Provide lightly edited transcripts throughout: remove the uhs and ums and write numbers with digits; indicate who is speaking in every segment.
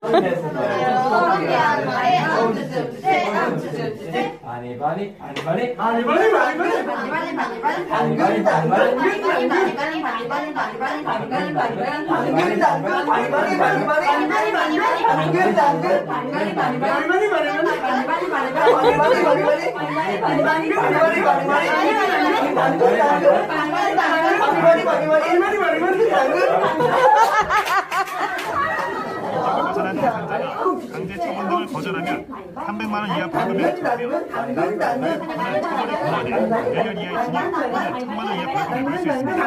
Speaker 1: 강제 처분 등을 거절하면 300만 원 이하 벌금에 처하며 처벌이 부과돼 내년 이하의 징역 또는 1,000만 원 이하 벌금을 물을 수 있습니다.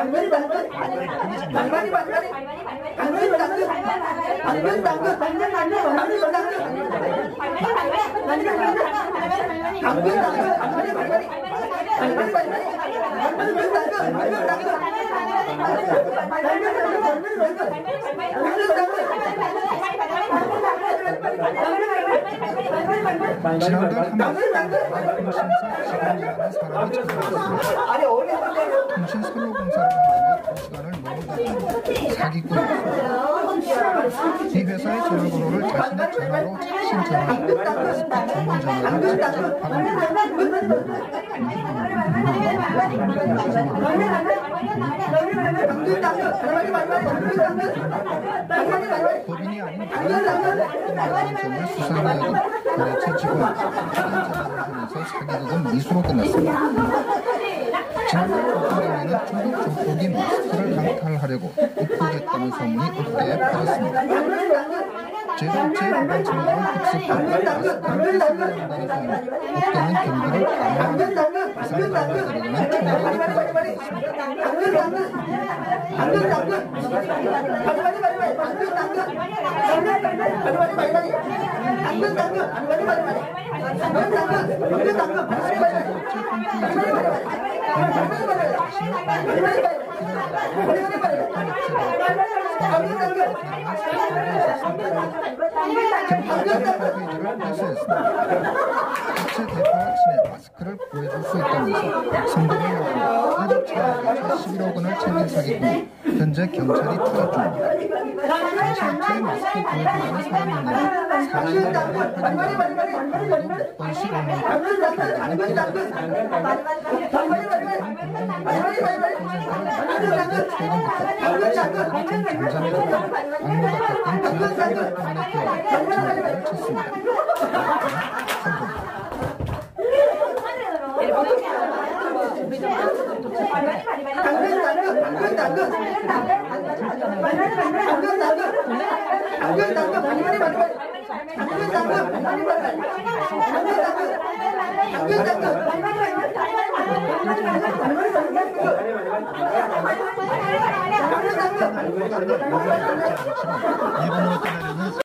Speaker 2: 지난달 한국통신사 직원이라는 사람이 찾아왔습니다. 통신 선로공사를 한다며 2시간을 너무 사기꾼. 이 회사의 전화번호를 자신의 전화로 착신 전화, 스피 전문 전화를 직접 받아냅니다. 법인이 아닌 다른 점을 수사하여도 거래처 직원, 하면서 사기극은 미수로 끝났습니다. 지난달 국방장관은 중국 정폭이 마스크를 강탈하려고 입국했다는 소문이 업계에 퍼졌습니다. 제2체 국방청장은 흡수하고 마스크를 선물한다는 소문, 업계는 경기를 강화하는 이상당과들에게는 총알을 업체 대표와 친해 마스크를 보여줄 수 있다면서 성공을 요구하고 11억 원을 챙긴 사기꾼, 현재 경찰이 투자 중입니다. 당시 업체에 마스크 보여주려는 사람 용량은 40만 원을 6번씩 일본으로 떠나려는